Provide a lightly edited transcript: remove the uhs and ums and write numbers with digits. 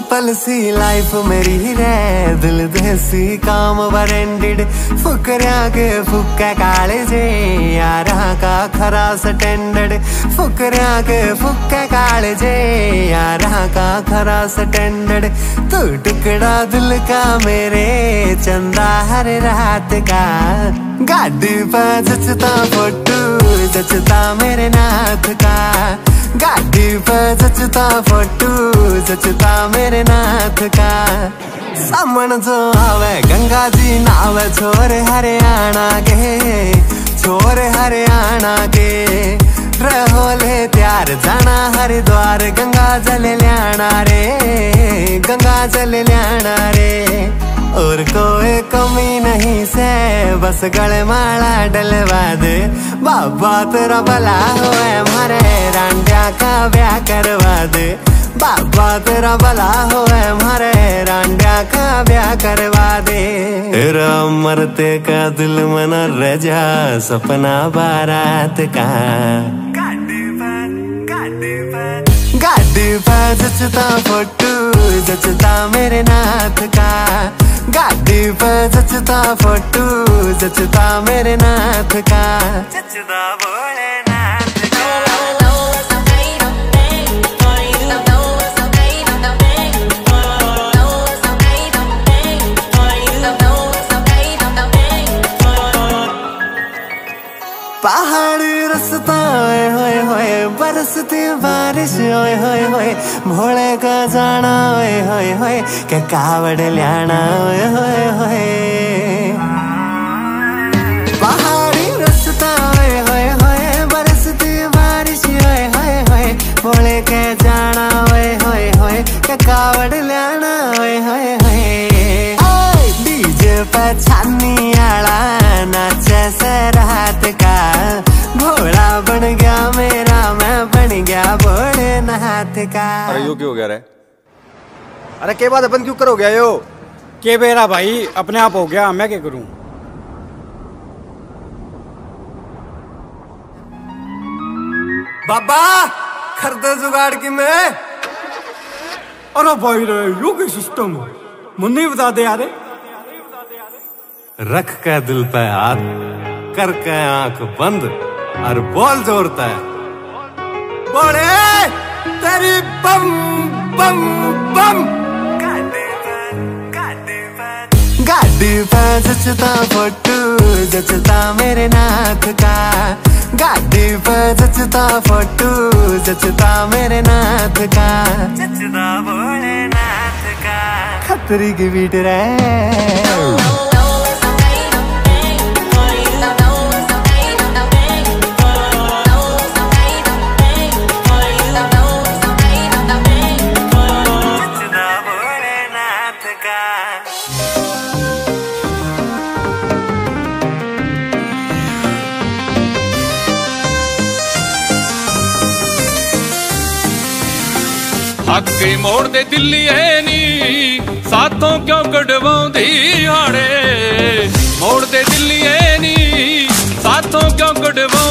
Simple सी life मेरी रे, दिल देसी काम वरेंडेड, फुकरिया के फुक्का काले जे, यारा का खरा स्टैंडर्ड, फुकरिया के फुक्का काले जे, यारा का खरा स्टैंडर्ड। तू टुकड़ा दिल का मेरे, चंदा हर रात का, गाड़ी पे जचता फोटो, जचता मेरे नाथ का, गाड़ी पे जचता फोटो, जचता मेरे नाथ का। सामन जो आवे गंगा जी नावे, छोरे हरियाणा के, छोरे हरियाणा के, रहो ले त्यार जाना हरिद्वार, गंगा जल ल्याना रे, गंगा जल ल्याना रे। और कोई कमी नहीं से, बस गले माला डलवा दे, बाबा तेरा भला होए, मारे रांडिया का ब्याह करवा दे, बाबा तेरा भला होए, मारे रांडिया का ब्याह करवा दे। तेरा मरते का दिल मना रजा, सपना बारात का, गाड़ी पे जचता फोटो, जचता मेरे नाथ का, गाड़ी पे जचता फोटो, जचता मेरे नाथ का, जचता भोलेनाथ का। पहाड़ी रास्ता ओए होए होए, बरसती बारिश ओए होए होए, भोले का जाना ओए होए होए, के कावड़ ल्याना ओए होए होए। पहाड़ी रास्ता ओए होए होए, बरसती बारिश ओए होए होए, भोले के जाना ओए होए होए, के कावड़ ल्याना ओए होए होए। डीजे पे छानी आला नाचे से रात का, भोला बन गया मेरा, मैं बन गया भोलेनाथ का। अरे यो क्यों हो गया रे? अरे के बात अपन क्यों करो गया यो? के बेरा भाई अपने आप हो गया, मैं क्या करूं? बाबा खरदे जुगाड़ की मैं। अरे भाई रे यो क्या सिस्टम है, मुझे नहीं बता दे यार। रख के दिल पे हाथ, करके आंख बंद और बोल जोरता है, बोले तेरी बम बम बम। गाड़ी पे जचता फोटो, जचता मेरे नाथ का, गाड़ी पे जचता फोटो, जचता मेरे नाथ का, जचता भोलेनाथ का। खतरी की बीट रे। अगे मोड़ दे दिल्ली है नी, साथों क्यों कटवाउंदी हाड़े, मोड़ दे दिल्ली है नी, साथों क्यों कटवाउंदी